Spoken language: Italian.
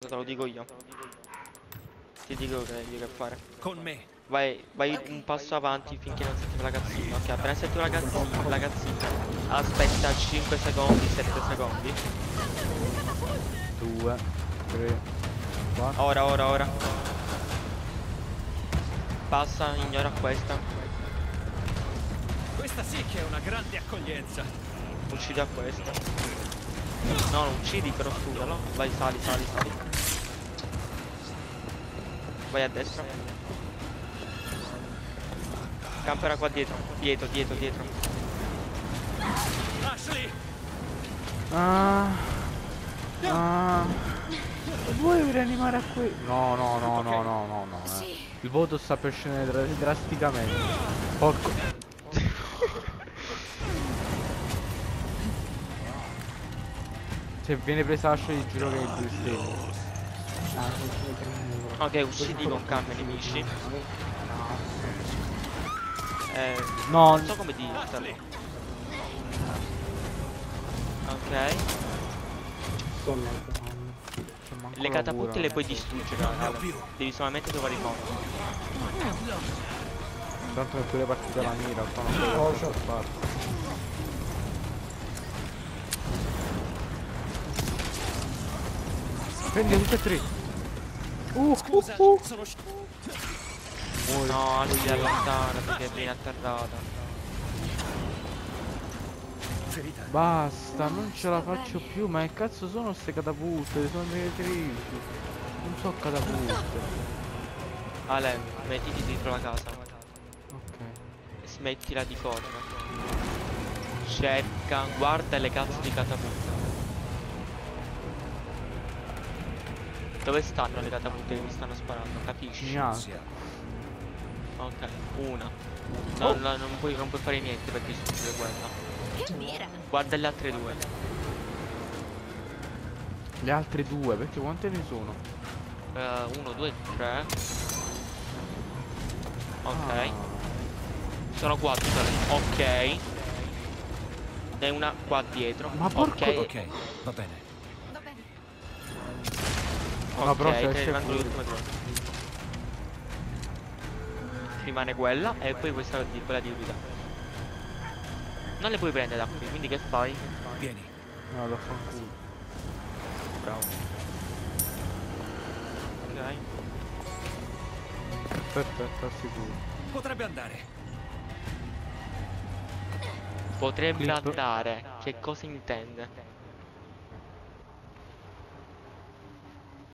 te lo dico io. Ti dico che fare. Con me. Vai un passo avanti finché non senti la cazzina. Ok, appena senti la cazzina, aspetta 5 secondi, 7 secondi. 2, 3, 4. Ora. Passa, ignora questa. Questa sì che è una grande accoglienza. Uccidi a questa. No, non uccidi, però scusalo. Vai, sali. Vai a destra. Campera qua dietro. Dietro. Ashley! Vuoi rianimare a qui? No. Sì. Il voto sta per scendere drasticamente. Porco. Se viene presa Ashley, giuro che è il due stelle. Ok, uccidi con calma i nemici. No. Non so come dirtelo. Ok. Le catapulte le puoi distruggere, Ale. Devi solamente trovare i modo. Tanto per quelle partite la mira, qua non puoi fare. Prendi tutte e tre. Scusa, sono No, lui si allontana perché è ben atterrata. ferita. Basta, non ce la faccio più. Ma che cazzo sono ste catapulte? Sono delle trici. Non so catapulte. Ale, mettiti dietro la casa. Ok. E smettila di correre. Cerca, guarda le cazzo di catapulte. Dove stanno le catapulte che mi stanno sparando? Capisci? Niente. Ok, una. No, non puoi fare niente per distruggere quella. Che mira! Guarda le altre due. Le altre due, perché quante ne sono? 1, 2, 3. Ok. Ah. Sono 4. Ok. E una qua dietro. Ma porco. Ok. Ok, va bene. Va bene. No, però Ok, se stai esce arrivando fuori. l'ultima due. Rimane quella e poi questa quella di guida. Non le puoi prendere da qui, quindi che fai? Vieni. No, lo fa culo. Bravo. Ok. Perfetto, sicuro. Potrebbe andare. Potrebbe Clip. andare. Che cosa intende?